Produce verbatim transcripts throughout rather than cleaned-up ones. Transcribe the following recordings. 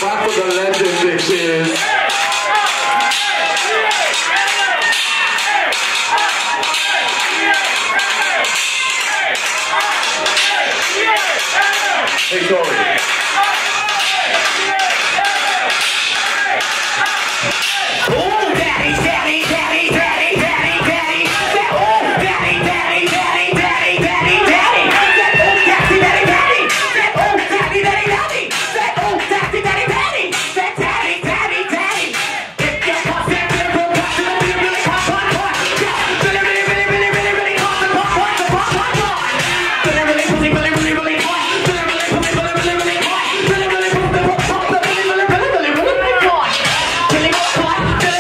Clap for the legend, bitches. Hey, Sorrie. Oh, daddy, daddy, daddy, daddy, daddy, daddy. Oh, daddy, daddy, daddy, daddy, daddy, daddy. Oh, daddy, daddy, daddy. Oh, daddy, daddy, daddy. Oh, daddy, daddy, daddy. Daddy, daddy, daddy. If you want that little pop, really, really pop, pop, pop. Really, really, really, really, really, really pop, pop, pop, pop, pop, pop. Really, really, really, really, really, really pop. Really, really, really, really, really, really pop. Really, really, pop, pop, pop, pop. Really, really, really, really, really, really pop. Really, pop.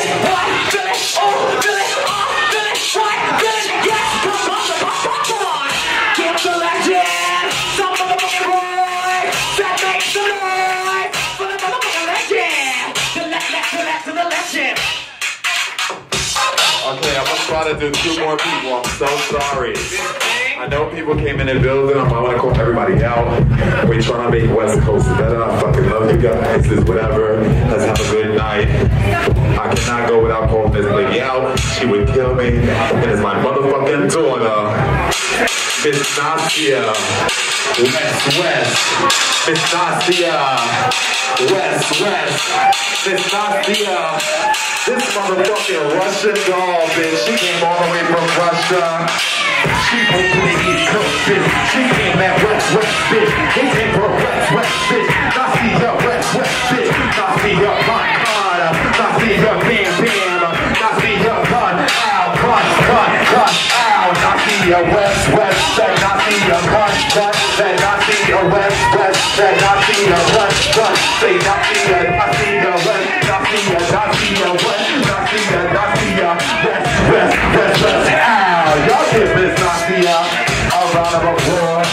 Okay, I'm gonna try to do two more people. I'm so sorry. I know people came in the building. I want to call everybody out. We're trying to make West Coast better. I fucking love you guys. It's whatever. Let's have a good night. I cannot go without calling this lady out. She would kill me. And it's my motherfucking daughter, Miss Nasia. West, West. Miss Nasia. West, West. Miss Nasia. This motherfucking Russian doll, bitch. She came all the way from Russia. She came to the East Coast, bitch. She came at West, West, bitch. They came from West, West, bitch. Nasia, West, West, bitch. Nasia, my God. Nasia, bam, bam. Nasia, gun, ow, gun, gun, gun, ow. Nasia, West, West. That Nasia, gun, gun. That Nasia, West, West. That Nasia, gun, gun. Say Nasia, Nasia, West. Nasia, Nasia, West. Nasia, Nasia, West, West, West, West. Ow, y'all give Miss Nasia a round of applause.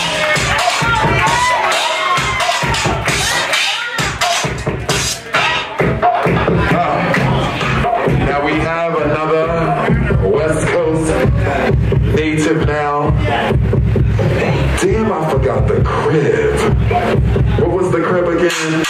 Uh, now we have another West Coast native now. Damn, I forgot the crib. What was the crib again?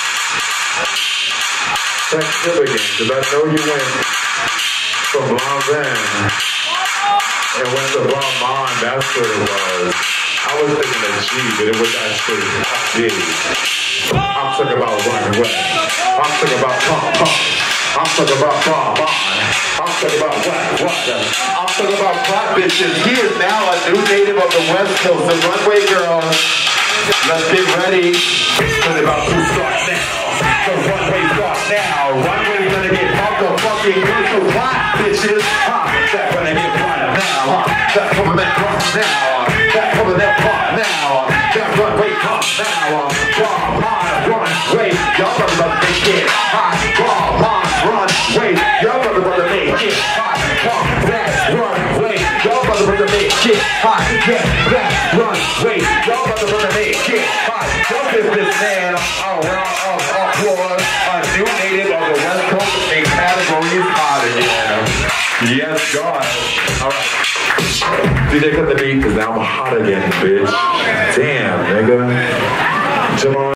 That crib again, because I know you went from Blonde and went to Brahman, that's what it was. I was thinking of G, but it was actually G. I'm talking about running away. I'm talking about pump, pump. I'm talking about Brahman. I'm talking about what, what? I'm talking about flat bitches. He is now a new native of the West Coast, the runway girls. Let's get ready. It's about to start now. The runway starts now. Runway's gonna get motherfucking good for flat bitches. Huh? That's gonna get fun now. Huh? That's coming that pump now. That's coming that pump now. That runway pump now. Brahman, runway. Y'all talking about the big kid. Hot Brahman, runway. Y'all talking about the big kid. Hot pump that runway. Y'all talking about the big kid. Hot get that runway. Y'all talking about the big kid. Hot. Don't give this man a round of applause. A new native of the West Coast in categories hot again. Yes, God. Alright. D J, cut the beat, because now I'm hot again, bitch. Damn, nigga. Jamal.